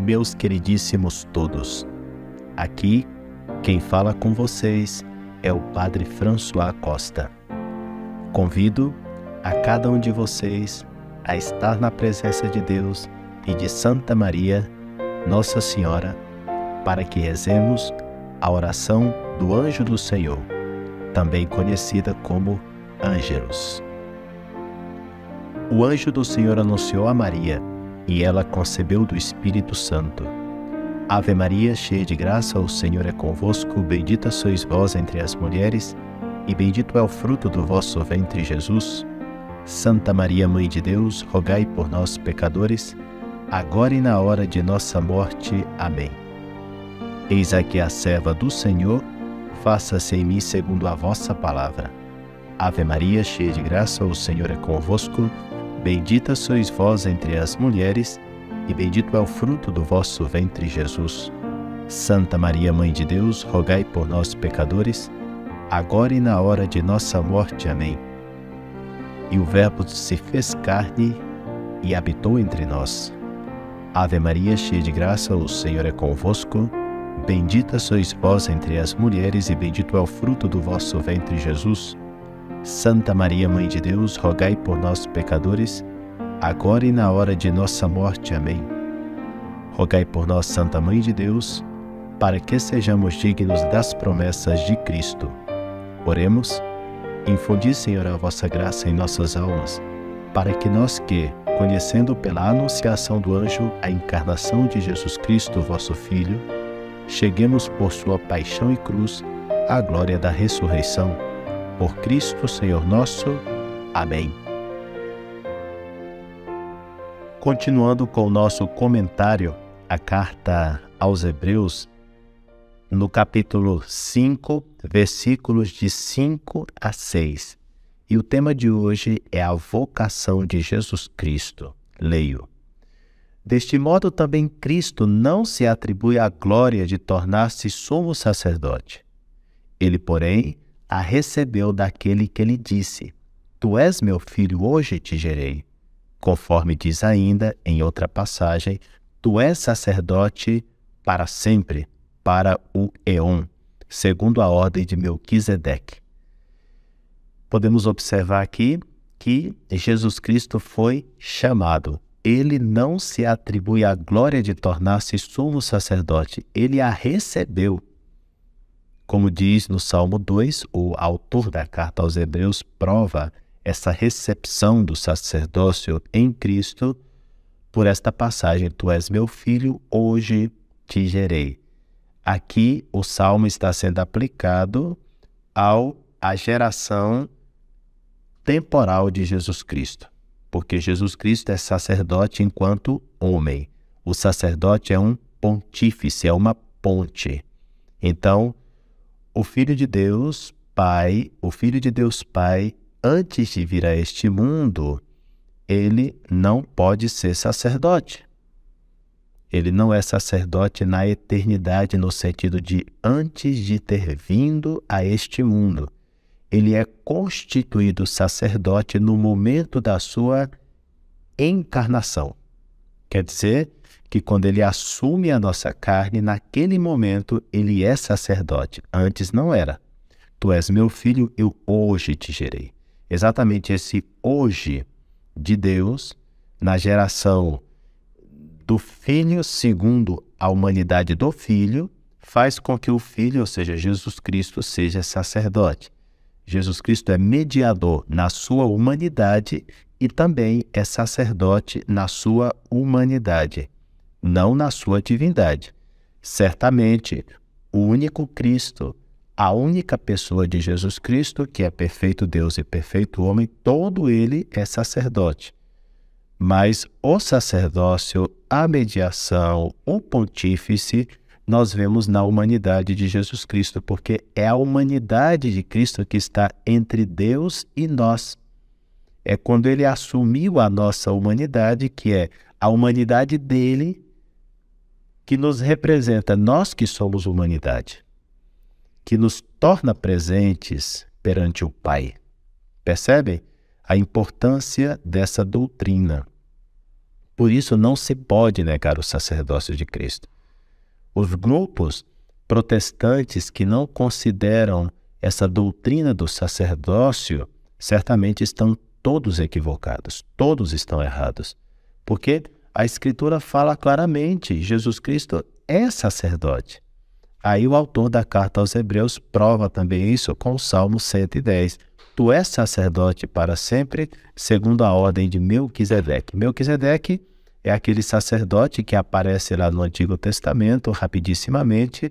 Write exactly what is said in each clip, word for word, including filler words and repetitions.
meus queridíssimos todos. Aqui, quem fala com vocês é o Padre François Costa. Convido a cada um de vocês a estar na presença de Deus e de Santa Maria, Nossa Senhora, para que rezemos a oração do Anjo do Senhor, também conhecida como Ângelus. O anjo do Senhor anunciou a Maria, e ela concebeu do Espírito Santo. Ave Maria, cheia de graça, o Senhor é convosco, bendita sois vós entre as mulheres, e bendito é o fruto do vosso ventre, Jesus. Santa Maria, Mãe de Deus, rogai por nós, pecadores, agora e na hora de nossa morte. Amém. Eis aqui a serva do Senhor, faça-se em mim segundo a vossa palavra. Ave Maria, cheia de graça, o Senhor é convosco, bendita sois vós entre as mulheres, e bendito é o fruto do vosso ventre, Jesus. Santa Maria, Mãe de Deus, rogai por nós, pecadores, agora e na hora de nossa morte. Amém. E o Verbo se fez carne e habitou entre nós. Ave Maria, cheia de graça, o Senhor é convosco, bendita sois vós entre as mulheres, e bendito é o fruto do vosso ventre, Jesus. Santa Maria, Mãe de Deus, rogai por nós, pecadores, agora e na hora de nossa morte. Amém. Rogai por nós, Santa Mãe de Deus, para que sejamos dignos das promessas de Cristo. Oremos. Infundi, Senhor, a vossa graça em nossas almas, para que nós que, conhecendo pela anunciação do anjo a encarnação de Jesus Cristo, vosso Filho, cheguemos por sua paixão e cruz à glória da ressurreição. Por Cristo, Senhor nosso. Amém. Continuando com o nosso comentário, a carta aos Hebreus, no capítulo cinco, versículos de cinco a seis. E o tema de hoje é a vocação de Jesus Cristo. Leio. Deste modo também Cristo não se atribui a glória de tornar-se sumo sacerdote. Ele, porém, a recebeu daquele que lhe disse: Tu és meu filho, hoje te gerei. Conforme diz ainda em outra passagem, Tu és sacerdote para sempre, para o éon, segundo a ordem de Melquisedeque. Podemos observar aqui que Jesus Cristo foi chamado. Ele não se atribui a glória de tornar-se sumo sacerdote, ele a recebeu. Como diz no Salmo dois, o autor da carta aos Hebreus prova essa recepção do sacerdócio em Cristo por esta passagem: Tu és meu filho, hoje te gerei. Aqui o Salmo está sendo aplicado ao, à geração temporal de Jesus Cristo, porque Jesus Cristo é sacerdote enquanto homem. O sacerdote é um pontífice, é uma ponte. Então, o Filho de Deus Pai, o Filho de Deus Pai, antes de vir a este mundo, ele não pode ser sacerdote. Ele não é sacerdote na eternidade, no sentido de antes de ter vindo a este mundo. Ele é constituído sacerdote no momento da sua encarnação. Quer dizer que quando ele assume a nossa carne, naquele momento ele é sacerdote. Antes não era. Tu és meu filho, eu hoje te gerei. Exatamente esse hoje de Deus, na geração do Filho segundo a humanidade do Filho, faz com que o Filho, ou seja, Jesus Cristo, seja sacerdote. Jesus Cristo é mediador na sua humanidade e também é sacerdote na sua humanidade, não na sua divindade. Certamente, o único Cristo, a única pessoa de Jesus Cristo, que é perfeito Deus e perfeito homem, todo ele é sacerdote. Mas o sacerdócio, a mediação, o pontífice, nós vemos na humanidade de Jesus Cristo, porque é a humanidade de Cristo que está entre Deus e nós. É quando ele assumiu a nossa humanidade, que é a humanidade dele, que nos representa, nós que somos humanidade, que nos torna presentes perante o Pai. Percebem a importância dessa doutrina? Por isso não se pode negar o sacerdócio de Cristo. Os grupos protestantes que não consideram essa doutrina do sacerdócio, certamente estão todos equivocados, todos estão errados. Porque a Escritura fala claramente, Jesus Cristo é sacerdote. Aí o autor da carta aos Hebreus prova também isso com o Salmo cento e dez. Tu és sacerdote para sempre, segundo a ordem de Melquisedeque. Melquisedeque é aquele sacerdote que aparece lá no Antigo Testamento, rapidissimamente,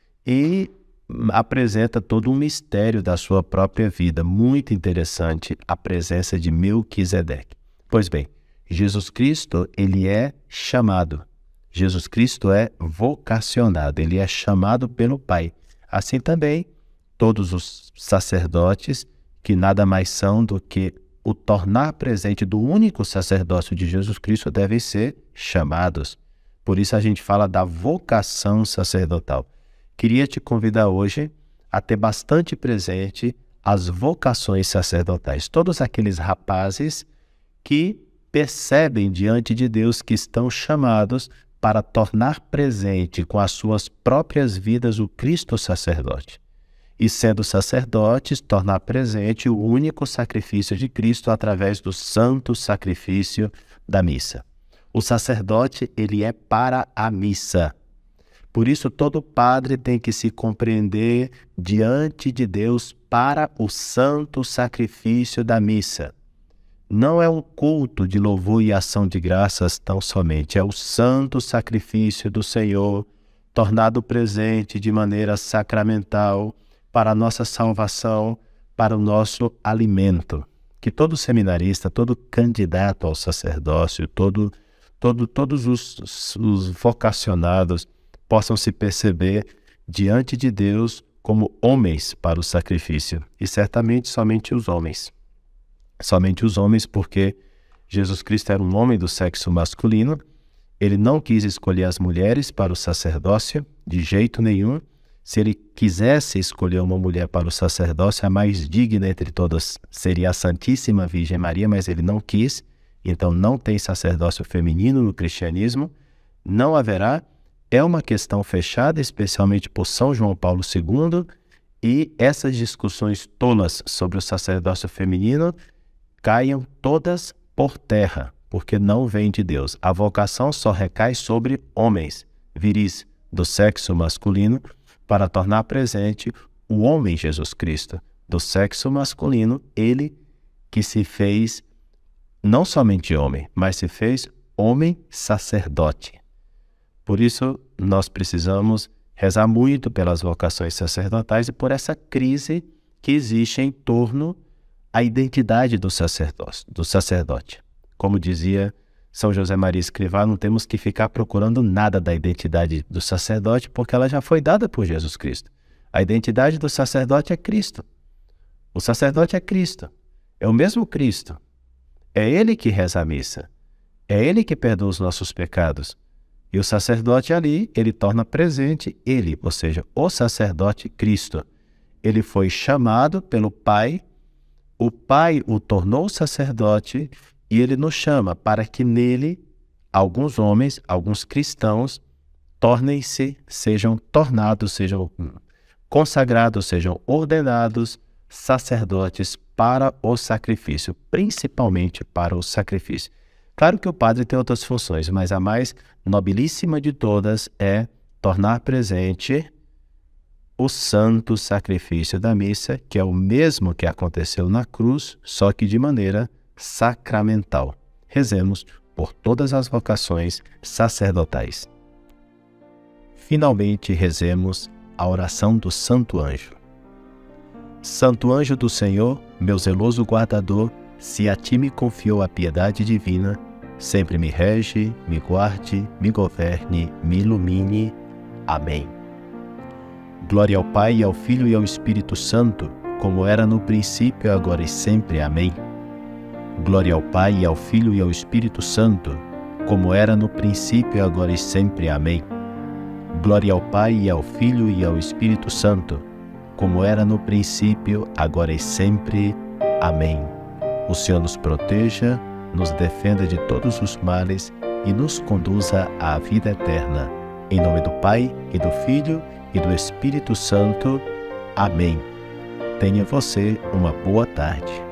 e apresenta todo um mistério da sua própria vida. Muito interessante a presença de Melquisedeque. Pois bem, Jesus Cristo, ele é chamado. Jesus Cristo é vocacionado, ele é chamado pelo Pai. Assim também, todos os sacerdotes, que nada mais são do que o tornar presente do único sacerdócio de Jesus Cristo, devem ser chamados. Por isso a gente fala da vocação sacerdotal. Queria te convidar hoje a ter bastante presente as vocações sacerdotais. Todos aqueles rapazes que percebem diante de Deus que estão chamados para tornar presente com as suas próprias vidas o Cristo sacerdote. E sendo sacerdotes, tornar presente o único sacrifício de Cristo através do santo sacrifício da missa. O sacerdote, ele é para a missa. Por isso, todo padre tem que se compreender diante de Deus para o santo sacrifício da missa. Não é um culto de louvor e ação de graças tão somente, é o santo sacrifício do Senhor, tornado presente de maneira sacramental para a nossa salvação, para o nosso alimento. Que todo seminarista, todo candidato ao sacerdócio, todo, todo, todos os, os vocacionados possam se perceber diante de Deus como homens para o sacrifício. E certamente somente os homens. Somente os homens, porque Jesus Cristo era um homem do sexo masculino, ele não quis escolher as mulheres para o sacerdócio, de jeito nenhum. Se ele quisesse escolher uma mulher para o sacerdócio, a mais digna entre todas seria a Santíssima Virgem Maria, mas ele não quis, então não tem sacerdócio feminino no cristianismo, não haverá, é uma questão fechada, especialmente por São João Paulo segundo, e essas discussões tolas sobre o sacerdócio feminino caiam todas por terra, porque não vem de Deus. A vocação só recai sobre homens viris do sexo masculino para tornar presente o homem Jesus Cristo do sexo masculino, ele que se fez não somente homem, mas se fez homem sacerdote. Por isso, nós precisamos rezar muito pelas vocações sacerdotais e por essa crise que existe em torno a identidade do sacerdócio, do sacerdote. Como dizia São José Maria Escrivá, não temos que ficar procurando nada da identidade do sacerdote, porque ela já foi dada por Jesus Cristo. A identidade do sacerdote é Cristo. O sacerdote é Cristo. É o mesmo Cristo. É Ele que reza a missa. É Ele que perdoa os nossos pecados. E o sacerdote ali, ele torna presente Ele, ou seja, o sacerdote Cristo. Ele foi chamado pelo Pai, o Pai o tornou sacerdote e ele nos chama para que nele alguns homens, alguns cristãos, tornem-se, sejam tornados, sejam consagrados, sejam ordenados sacerdotes para o sacrifício, principalmente para o sacrifício. Claro que o padre tem outras funções, mas a mais nobilíssima de todas é tornar presente o santo sacrifício da missa, que é o mesmo que aconteceu na cruz, só que de maneira sacramental. Rezemos por todas as vocações sacerdotais. Finalmente, rezemos a oração do Santo Anjo. Santo Anjo do Senhor, meu zeloso guardador, se a ti me confiou a piedade divina, sempre me rege, me guarde, me governe, me ilumine. Amém. Glória ao Pai, e ao Filho e ao Espírito Santo, como era no princípio, agora e sempre. Amém. Glória ao Pai, e ao Filho e ao Espírito Santo, como era no princípio, agora e sempre. Amém. Glória ao Pai, e ao Filho e ao Espírito Santo, como era no princípio, agora e sempre. Amém. O Senhor nos proteja, nos defenda de todos os males e nos conduza à vida eterna. Em nome do Pai, e do Filho, e do Espírito Santo. Amém. Tenha você uma boa tarde.